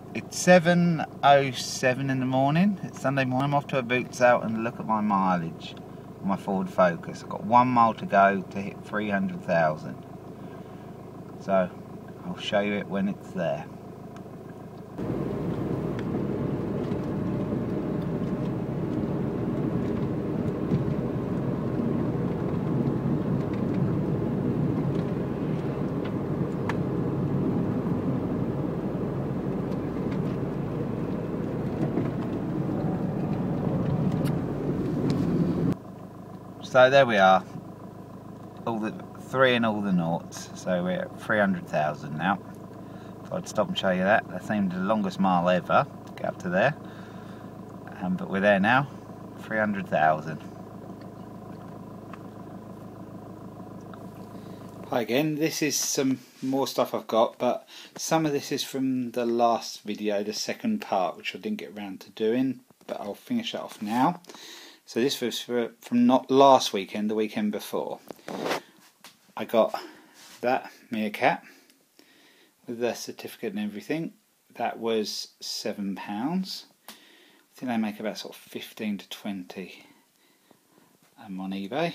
It's 7:07 in the morning. It's Sunday morning. I'm off to a Boots out and look at my mileage on my Ford Focus. I've got 1 mile to go to hit 300,000. So I'll show you it when it's there. So there we are, all the 3 and all the noughts, so we're at 300,000 now. So I'd stop and show you that. That seemed the longest mile ever to get up to there, but we're there now, 300,000. Hi again, this is some more stuff I've got, but some of this is from the last video, the second part, which I didn't get around to doing, but I'll finish it off now. So this was from not last weekend, the weekend before. I got that meerkat with the certificate and everything. That was £7. I think they make about sort of 15 to 20 on eBay.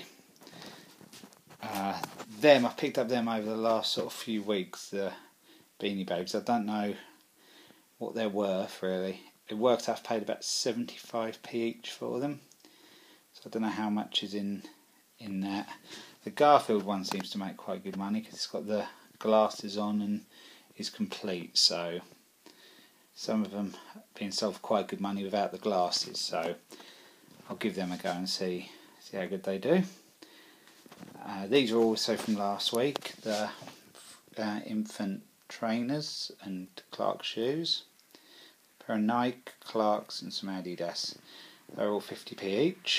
I picked up them over the last sort of few weeks, the Beanie Babies. I don't know what they're worth really. It worked out I've paid about 75p each for them. So I don't know how much is in that. The Garfield one seems to make quite good money because it's got the glasses on and is complete. So some of them are being sold for quite good money without the glasses. So I'll give them a go and see how good they do. These are also from last week. The infant trainers and Clark shoes. A pair of Nike, Clarks and some Adidas. They're all 50p each.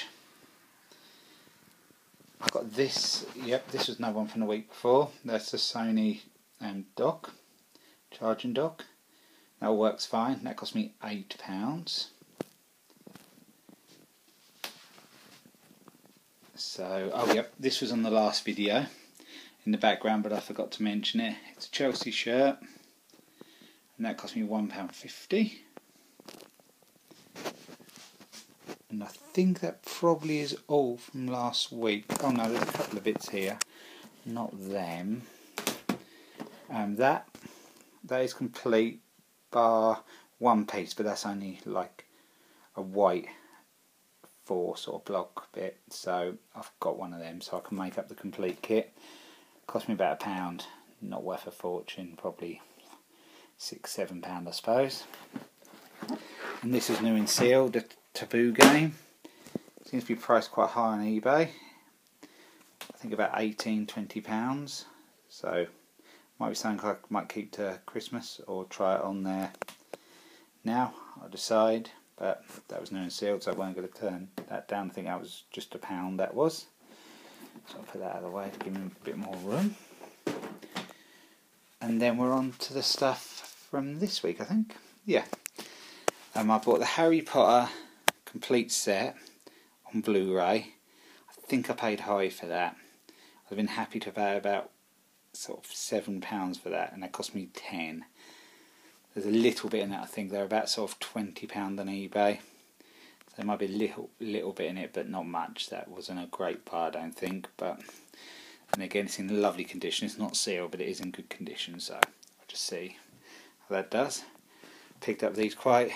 I got this, this was another one from the week before. That's the Sony dock, charging dock. That works fine. That cost me £8. So, this was on the last video in the background, but I forgot to mention it. It's a Chelsea shirt, and that cost me £1.50. And I think that probably is all from last week. Oh no, there's a couple of bits here. Not them. That is complete bar one piece, but that's only like a white 4 sort of block bit. So I've got one of them, so I can make up the complete kit. Cost me about £1. Not worth a fortune. Probably £6–7 I suppose. And this is new and sealed. The Taboo game. Seems to be priced quite high on eBay. I think about £18–20. So might be something I might keep to Christmas or try it on there now. I'll decide. But that was new and sealed, so I wasn't going to turn that down. I think that was just £1. That was. So I'll put that out of the way to give me a bit more room. And then we're on to the stuff from this week, I think. Yeah. I bought the Harry Potter complete set on Blu-ray. I think I paid high for that. I've been happy to pay about sort of £7 for that, and that cost me £10. There's a little bit in that. I think they're about sort of £20 on eBay. So there might be a little bit in it, but not much. That wasn't a great buy, I don't think. But and again, it's in lovely condition. It's not sealed, but it is in good condition. So I'll just see how that does. Picked up these quite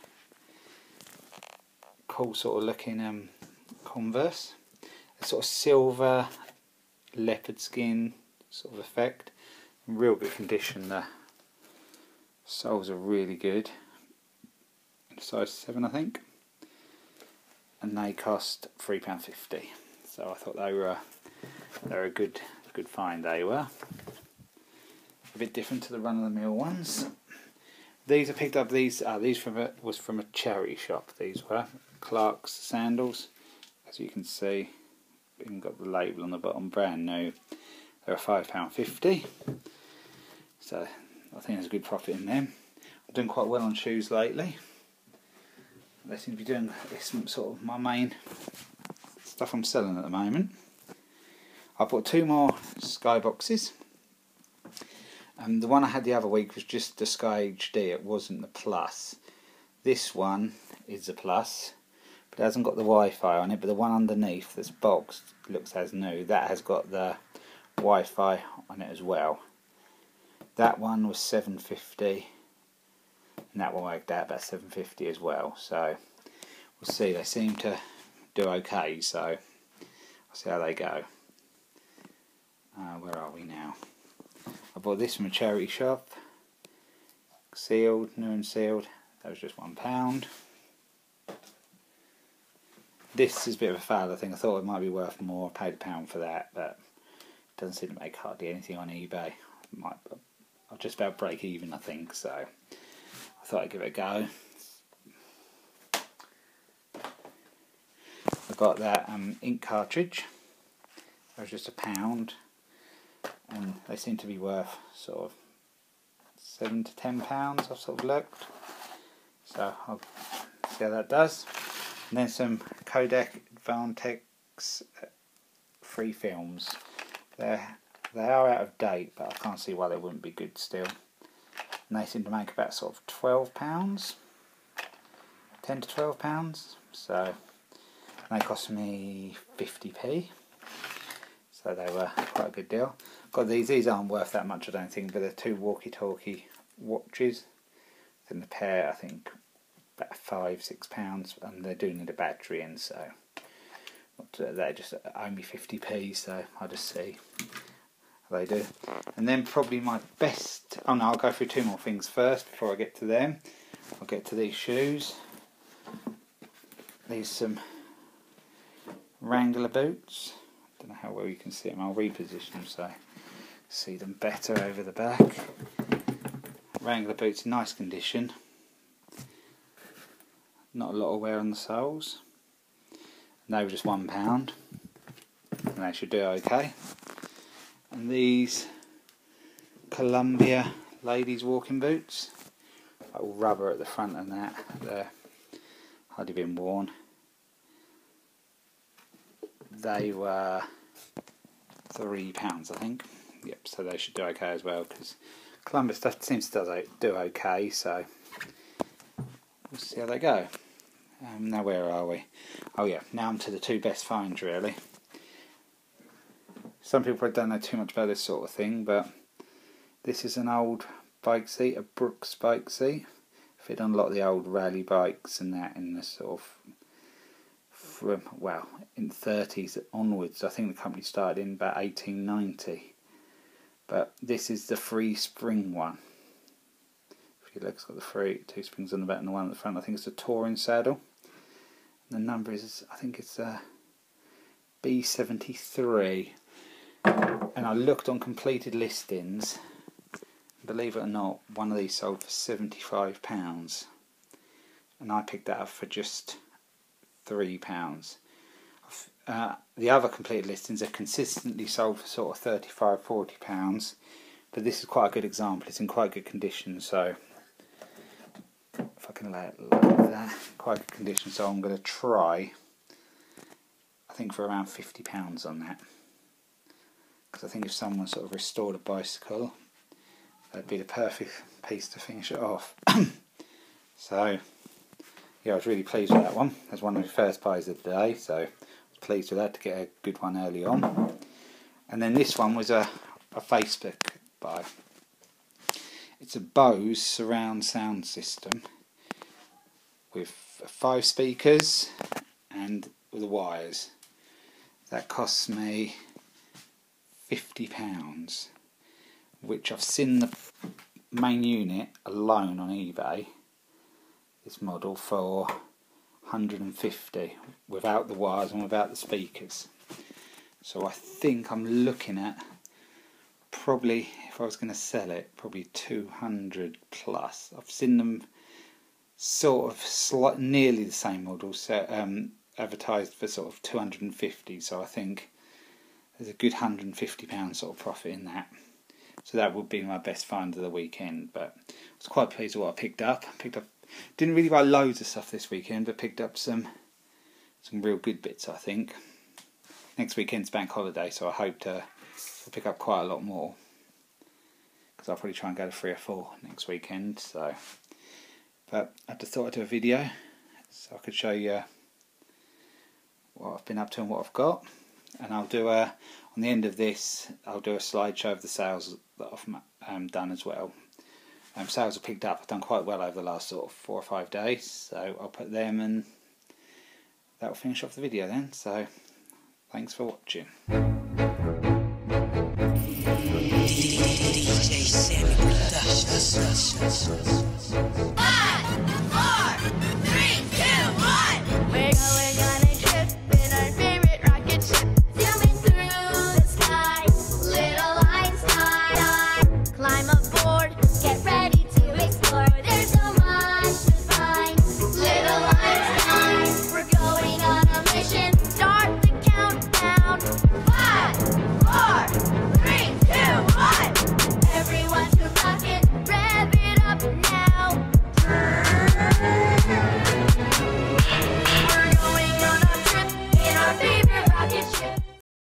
cool sort of looking Converse. A sort of silver leopard skin sort of effect. In real good condition. The soles are really good. Size 7 I think. And they cost £3.50. So I thought they were a good find. They were a bit different to the run-of-the-mill ones. These I picked up. These was from a charity shop. These were Clark's sandals, as you can see. Even got the label on the bottom, brand new. They're £5.50. So I think there's a good profit in them. I'm doing quite well on shoes lately. They seem to be doing some sort of my main stuff I'm selling at the moment. I bought 2 more skyboxes. The one I had the other week was just the Sky HD, it wasn't the Plus. This one is the Plus, but it hasn't got the Wi-Fi on it, but the one underneath that's boxed looks as new, that has got the Wi-Fi on it as well. That one was $7.50, and that one worked out about $7.50 as well, so we'll see. They seem to do okay, so I'll see how they go. Where are we now? I bought this from a charity shop, sealed, new and sealed. That was just £1. This is a bit of a fail, I think. I thought it might be worth more. I paid £1 for that, but it doesn't seem to make hardly anything on eBay. I'll just about break even, I think, so I thought I'd give it a go. I got that ink cartridge. That was just £1, and they seem to be worth sort of £7 to £10. I've sort of looked, so I'll see how that does. And then some Kodak Advantex free films. They are out of date, but I can't see why they wouldn't be good still. And they seem to make about sort of £12, £10 to £12. So they cost me 50p. So they were quite a good deal. Got these aren't worth that much, I don't think, but they're 2 walkie-talkie watches. In the pair, I think about £5-6, and they do need a battery in, so they're just only 50p. So I'll just see how they do. And then probably my best. Oh no, I'll go through 2 more things first before I get to them. I'll get to these shoes. These some Wrangler boots. Don't know how well you can see them. I'll reposition them so see them better over the back. Wrangler boots, nice condition. Not a lot of wear on the soles. And they were just £1, and they should do okay. And these Columbia ladies walking boots, all rubber at the front and that. They're hardly been worn. They were £3, I think. Yep, so they should do okay as well, because Columbia stuff seems to do okay, so we'll see how they go. Now where are we? Oh yeah, now I'm to the 2 best finds really. Some people don't know too much about this sort of thing, but this is an old bike seat, a Brooks bike seat. Fit on a lot of the old rally bikes and that in the sort of, from, well, in the 30s onwards. I think the company started in about 1890. But this is the free spring one. If you look, it's got the 2 springs on the back and the one at the front. I think it's a touring saddle. And the number is, I think it's B73. And I looked on completed listings. Believe it or not, one of these sold for £75. And I picked that up for just £3. The other completed listings are consistently sold for sort of £35-40, but this is quite a good example. It's in quite good condition, so if I can lay it like that, quite good condition. So I'm going to try, I think, for around £50 on that, because I think if someone sort of restored a bicycle, that'd be the perfect piece to finish it off. So yeah, I was really pleased with that one. That's one of the first buys of the day, so I was pleased with that to get a good one early on. And then this one was a Facebook buy. It's a Bose surround sound system with 5 speakers and with the wires. That costs me £50, which I've seen the main unit alone on eBay, this model, for £150 without the wires and without the speakers. So I think I'm looking at probably, if I was going to sell it, probably 200 plus. I've seen them sort of nearly the same model, so advertised for sort of 250. So I think there's a good £150 sort of profit in that. So that would be my best find of the weekend. But I was quite pleased with what I picked up. Didn't really buy loads of stuff this weekend, but picked up some real good bits, I think. Next weekend's bank holiday, so I hope to pick up quite a lot more. because I'll probably try and go to 3 or 4 next weekend. So, but I just thought I'd do a video so I could show you what I've been up to and what I've got. And I'll do on the end of this, I'll do a slideshow of the sales that I've done as well. Sales have picked up. I've done quite well over the last sort of 4 or 5 days, so I'll put them, and that'll finish off the video then. So thanks for watching. DJ Sammy Productions.